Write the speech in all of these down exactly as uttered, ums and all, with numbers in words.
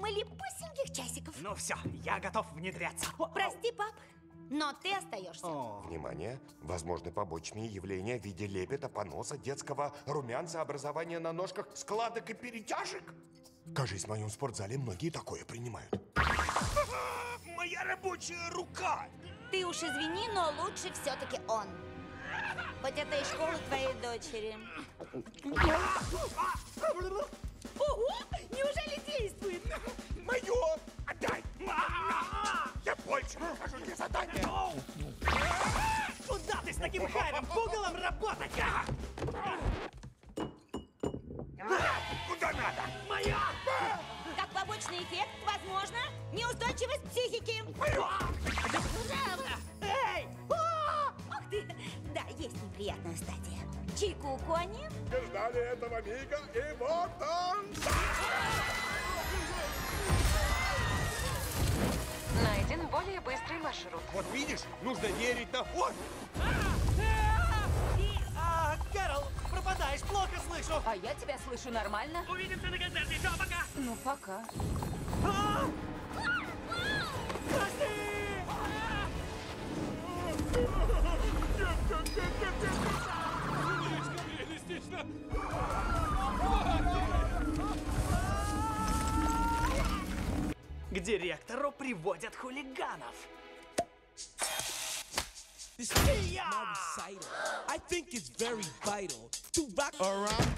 малепусеньких часиков. Ну все, я готов внедряться. Прости, пап, но ты остаешься. О. Внимание! Возможны побочные явления в виде лепета, поноса, детского румянца, образования на ножках, складок и перетяжек. Кажись, в моем спортзале многие такое принимают. Моя рабочая рука! Ты уж извини, но лучше все-таки он. Хоть это и школа твоей дочери. Ого! Неужели действует? Мое! Отдай! Я больше покажу тебе задание! Куда ты с таким хайром пугалом работать? Куда надо? Моя! Как побочный эффект, возможно, неустойчивость психики. Эй! Ох ты! Да, есть неприятная стадия. Чайку, Кони? Ждали этого мига, и вот он! Найден более быстрый маршрут. Вот видишь, нужно верить на... Вот! А, Кэрол, пропадаешь, плохо слышу. А я тебя слышу нормально. Увидимся на концерте, все, пока. Ну, пока. А! Прости! К директору приводят хулиганов. This is my recital. I think it's very vital to rock around.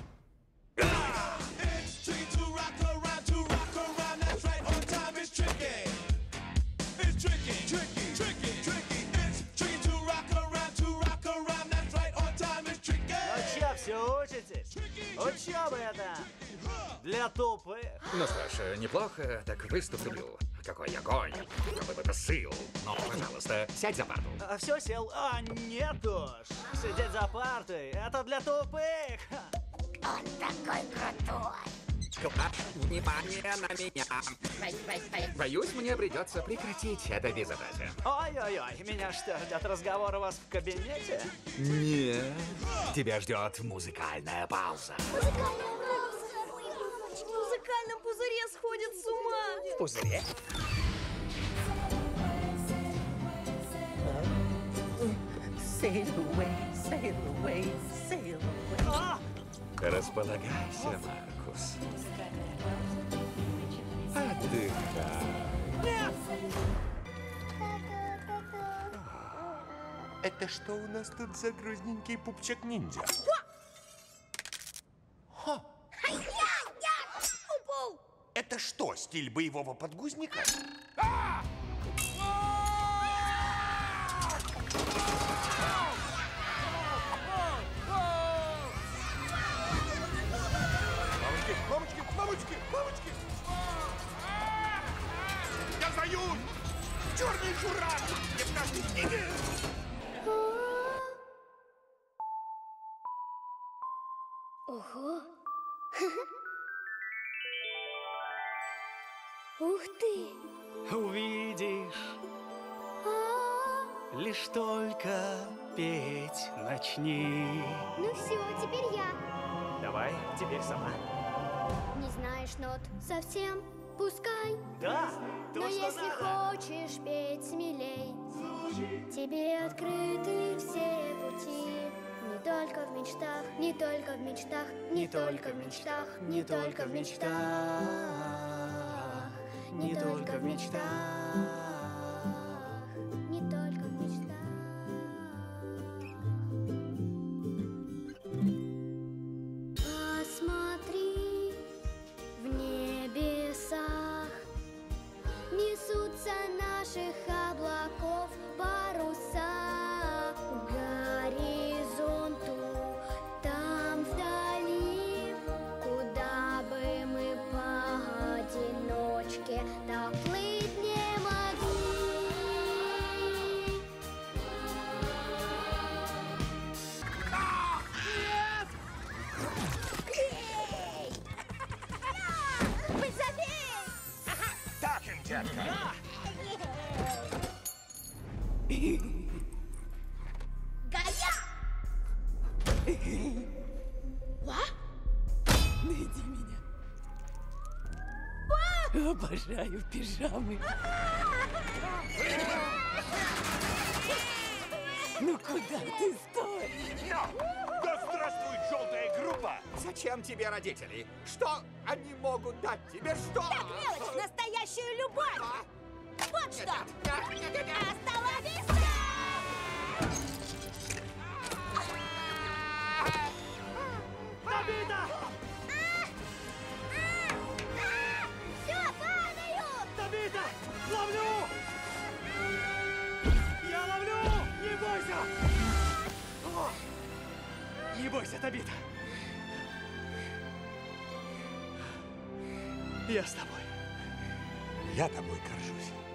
It's tricky to rock around, to rock around. That's right, on time is tricky. It's tricky, tricky, tricky, tricky. It's tricky to rock around, to rock around. That's right, on time is tricky. Ну чё, все учитесь? Учёба это для тупых. Ну что ж, неплохо, так выступлю. Какой огонь, какой бы посыл. Но, пожалуйста, сядь за парту. А все сел? А, нет уж. Сидеть за партой — это для тупых. Он такой крутой. Внимание на меня. Боюсь, мне придется прекратить это безобразие. Ой-ой-ой, меня что, ждет разговор у вас в кабинете? Нет. Тебя ждет музыкальная пауза. Музыкальная пауза. В музыкальном пузыре сходит с ума. В пузыре? Sail away, sail away, sail away. А! Располагайся, Маркус. Отдыхай. Нет! Это что у нас тут за грузненький пупчик-ниндзя? Ха! Упал. Это что, стиль боевого подгузника? Мамочки, мамочки, мамочки, мамочки! Я сдаюсь! Черный журак! Не в каждой книге! Ого. Ух ты. Увидишь, лишь только петь начни. Ну все, теперь я. Давай, теперь сама. Не знаешь нот совсем, пускай. Да, то, Но что если надо. хочешь петь смелей, тебе открыты все пути. Не только в мечтах, не только в мечтах, не только в мечтах, не только в мечтах, не только в мечтах, не только в мечтах. Посмотри, в небесах несутся наших облаков паруса к горизонту, там вдали, куда бы мы поодиночке так плыть не могли. Так им, детка! Гая! Найди меня. Обожаю пижамы. Ну куда ты стоишь? Да здравствует желтая группа! Зачем тебе родители? Что они могут дать тебе? Что? Так, мелочь, настоящую любовь! Вот что! Остановись! Табита! Все, падаю! Табита! Ловлю! Я ловлю! Не бойся! О! Не бойся, Табита! Я с тобой. Я тобой горжусь.